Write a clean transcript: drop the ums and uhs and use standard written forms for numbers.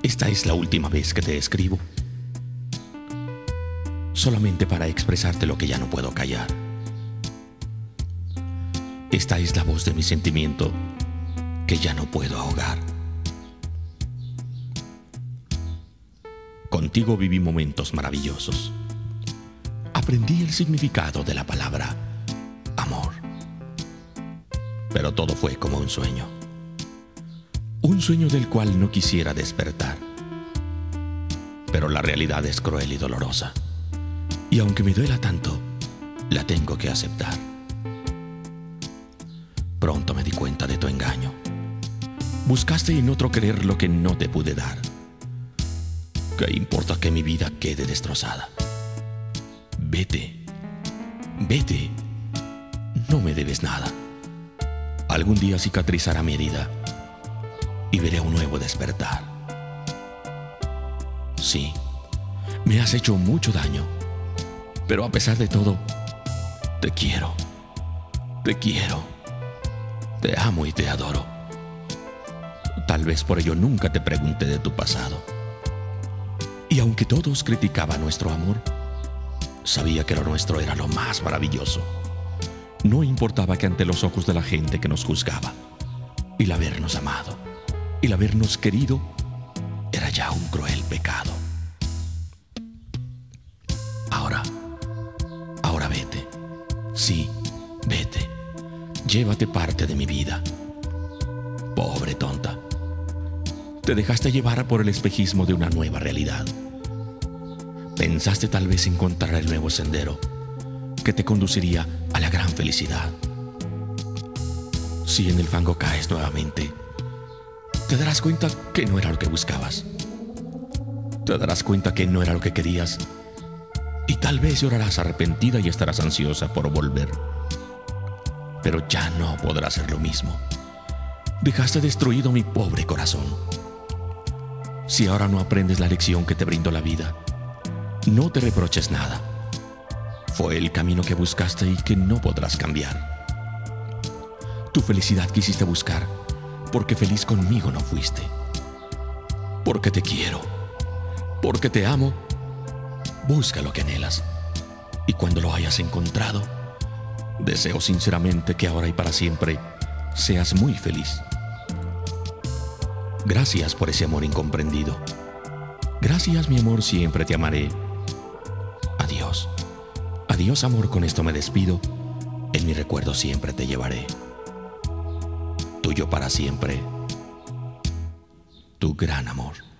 Esta es la última vez que te escribo, solamente para expresarte lo que ya no puedo callar. Esta es la voz de mi sentimiento que ya no puedo ahogar. Contigo viví momentos maravillosos. Aprendí el significado de la palabra amor. Pero todo fue como un sueño. Un sueño del cual no quisiera despertar. Pero la realidad es cruel y dolorosa. Y aunque me duela tanto, la tengo que aceptar. Pronto me di cuenta de tu engaño. Buscaste en otro querer lo que no te pude dar. ¿Qué importa que mi vida quede destrozada? Vete, vete, no me debes nada. Algún día cicatrizará mi herida y veré un nuevo despertar. Sí, me has hecho mucho daño, pero a pesar de todo, te quiero, te amo y te adoro. Tal vez por ello nunca te pregunté de tu pasado. Y aunque todos criticaban nuestro amor, sabía que lo nuestro era lo más maravilloso. No importaba que ante los ojos de la gente que nos juzgaba, el habernos amado, el habernos querido, era ya un cruel pecado. Ahora vete. Sí, vete. Llévate parte de mi vida. Pobre tonta. Te dejaste llevar por el espejismo de una nueva realidad. Pensaste tal vez encontrar el nuevo sendero que te conduciría a la gran felicidad. Si en el fango caes nuevamente, te darás cuenta que no era lo que buscabas. Te darás cuenta que no era lo que querías. Y tal vez llorarás arrepentida y estarás ansiosa por volver. Pero ya no podrás ser lo mismo. Dejaste destruido mi pobre corazón. Si ahora no aprendes la lección que te brindó la vida, no te reproches nada. Fue el camino que buscaste y que no podrás cambiar. Tu felicidad quisiste buscar porque feliz conmigo no fuiste. Porque te quiero, porque te amo, busca lo que anhelas. Y cuando lo hayas encontrado, deseo sinceramente que ahora y para siempre seas muy feliz. Gracias por ese amor incomprendido. Gracias, mi amor, siempre te amaré. Adiós. Adiós, amor, con esto me despido. En mi recuerdo siempre te llevaré. Tuyo para siempre. Tu gran amor.